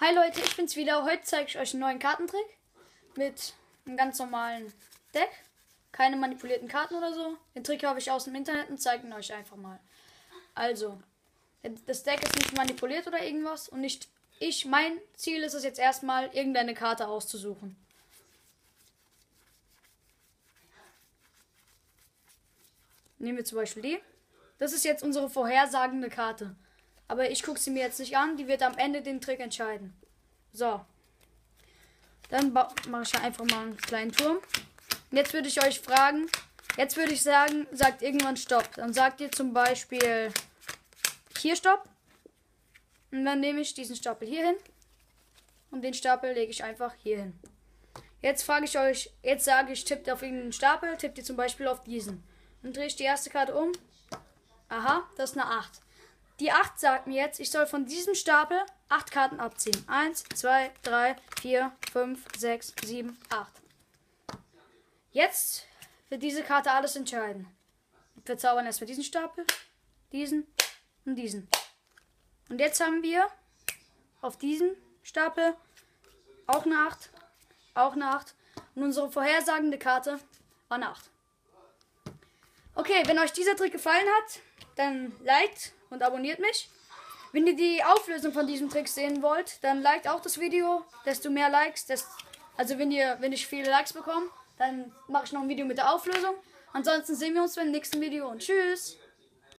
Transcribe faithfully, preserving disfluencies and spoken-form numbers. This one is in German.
Hi Leute, ich bin's wieder. Heute zeige ich euch einen neuen Kartentrick mit einem ganz normalen Deck. Keine manipulierten Karten oder so. Den Trick habe ich aus dem Internet und zeige ihn euch einfach mal. Also, das Deck ist nicht manipuliert oder irgendwas und nicht ich. Mein Ziel ist es jetzt erstmal, irgendeine Karte auszusuchen. Nehmen wir zum Beispiel die. Das ist jetzt unsere vorhersagende Karte. Aber ich gucke sie mir jetzt nicht an. Die wird am Ende den Trick entscheiden. So. Dann mache ich einfach mal einen kleinen Turm. Und jetzt würde ich euch fragen. Jetzt würde ich sagen, sagt irgendwann Stopp. Dann sagt ihr zum Beispiel hier Stopp. Und dann nehme ich diesen Stapel hier hin. Und den Stapel lege ich einfach hier hin. Jetzt frage ich euch, jetzt sage ich, tippt auf irgendeinen Stapel, tippt ihr zum Beispiel auf diesen. Dann drehe ich die erste Karte um. Aha, das ist eine acht. Die acht sagt mir jetzt, ich soll von diesem Stapel acht Karten abziehen. eins, zwei, drei, vier, fünf, sechs, sieben, acht. Jetzt wird diese Karte alles entscheiden. Wir zaubern erstmal diesen Stapel, diesen und diesen. Und jetzt haben wir auf diesem Stapel auch eine acht, auch eine acht. Und unsere vorhersagende Karte war eine acht. Okay, wenn euch dieser Trick gefallen hat, dann liked und abonniert mich. Wenn ihr die Auflösung von diesem Trick sehen wollt, dann liked auch das Video. Desto mehr Likes, desto, also wenn ihr, wenn ich viele Likes bekomme, dann mache ich noch ein Video mit der Auflösung. Ansonsten sehen wir uns beim nächsten Video und tschüss.